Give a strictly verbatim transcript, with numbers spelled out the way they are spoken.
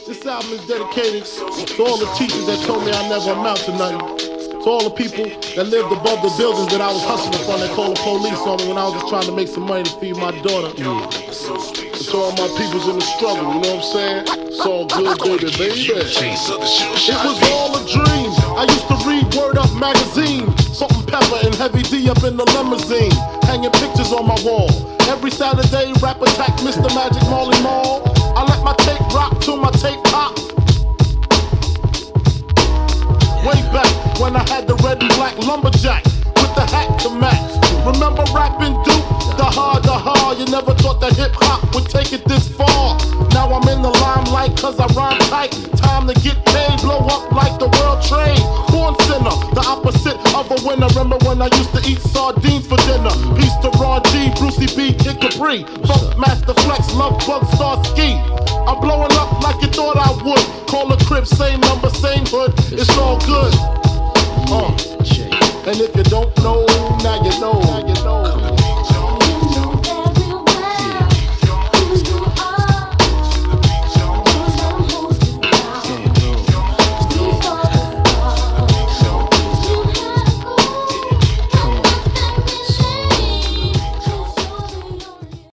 This album is dedicated to all the teachers that told me I never amount to nothing. To all the people that lived above the buildings that I was hustling from, that called the police on me when I was just trying to make some money to feed my daughter. Mm. To all my peoples in the struggle, you know what I'm saying? It's all good, baby, baby. It was all a dream. I used to read Word Up magazine. Salt-N-Pepa and Heavy D up in the limousine, hanging pictures on my wall. Every Saturday, Rap Attack, Mister Magic Marley Marl. I let my tape rock till my tape pop. Way back when I had the red and black lumberjack with the hat to match. Remember rapping Duke? The hard, the hard. You never thought that hip hop would take it this far. Now I'm in the limelight cause I rhyme tight. Time to get paid, blow up like the world trade. Born sinner, the opposite of a winner. Remember when I used to eat sardines for dinner? Peace to Ron G, Brucey B, Kid Capri, Funk Master Flex, Love Bug, Star Ski. I'm blowing up like you thought I would. Call a crib, same number, same hood. It's all good. Uh. And if you don't know, now you know.